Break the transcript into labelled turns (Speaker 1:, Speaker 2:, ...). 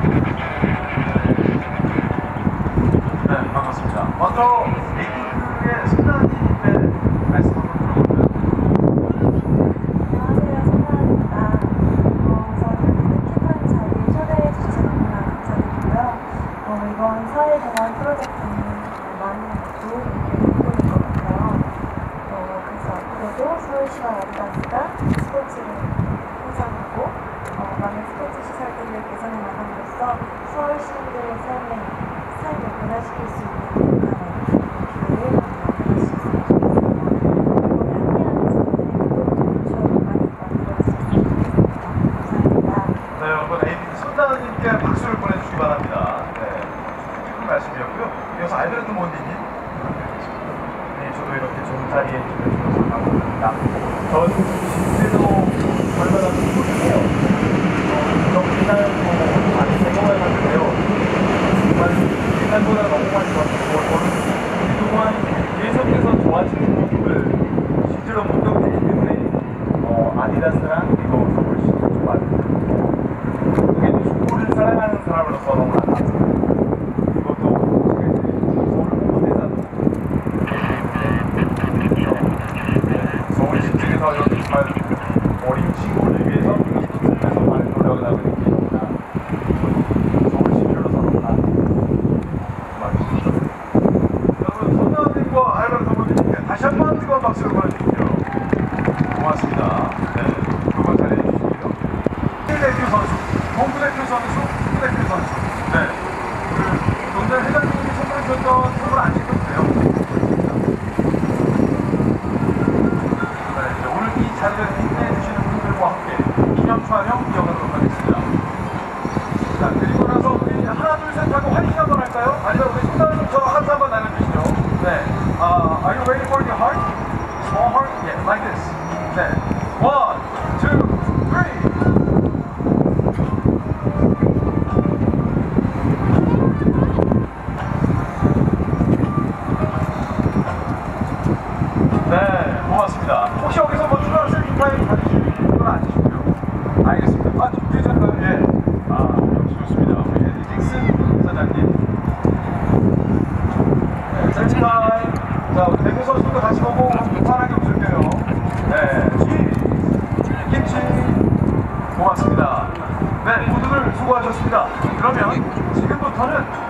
Speaker 1: 네, 반갑습니다. 먼저 에이핑크의 신나님의 말씀 한번 들어볼까요?
Speaker 2: 안녕하세요, 신나입니다. 우선 이렇게 뜻깊은 자리에 초대해 주셔서 너무나 감사드리고요. 이번 사회공헌 프로젝트는 많은 도움이 될 것 같아요. 그래서 앞으로도 서울시와 아디다스가 스포츠를 형성하고 많은 스포츠 시설들을 개선해 나감으로써 서울 시민들의 삶을 변화시킬 수 있는 기회를 만들어줄 수 있으면 좋겠습니다. 그리고 함께하는 친구들에게도 좋은 추억을 많이 만들어줄 수 있으면 좋겠습니다. 감사합니다.
Speaker 1: 네, 여러분 에이핑크 손다은님께 박수를 보내주시기 바랍니다. 네, 좋은 말씀이었고요. 이어서 알베르토 몬디님. 네, 저도 이렇게 좋은 자리에 주셔서 감사합니다. 전 실제로 얼마나 궁금해요. 옛날 많이 경험을 봤는데요. 정말 옛날보다 너무 많이 좋았고 저는 그동안 계속해서 좋아지는 모습을 실제로 목격했기 때문에 아디다스랑 그리고 서울시를 좋아합니다. 그게 축구를 사랑하는 사람으로서 너무 감사합니다. 이것도 제가 이제 서울 홍보대사도 서울시 측에서 이렇게 정말 어린 친구를 위해서 그래서 많은 노력을 하고 있습니다. 서울시민으로서 너무나 고맙습니다. 여러분 손나은님과 알베르토 몬디님께 다시 한번 뜨거운 박수를 보내드릴게요. 고맙습니다. 네, 그거 잘해주시고요. 대표 선수, 동부대표 선수,副대표 선수. 네, 오늘 회장님이 선물해 주셨던 선물 안 찍어도 돼요. 네, 이제 오늘 이 자리를 빛내주시는 분들과 함께 기념 촬영 이어가도록 하겠습니다. 자, 그리고 나서 우리 하나, 둘, 셋 하고 화이팅 한번 할까요? 아니면 우리 손나은님 저 함수 한번 나눠주시죠. 네, are you ready for your heart? Small heart? Yeah, like this. 네, 1, 2, 3. 네, 고맙습니다. 혹시 여기서 뭐 추가로 셀프타임 가지실 건 아니시고요. 알겠습니다. 아, 괜찮나요? 예. 아, 역시 좋습니다. 우리 딕슨 사장님. 네, 셀프타임. 자, 우리 대표 선수도 같이 보고 편하게 웃을게요. 네, 김치. 고맙습니다. 네, 모두들 수고하셨습니다. 그러면 지금부터는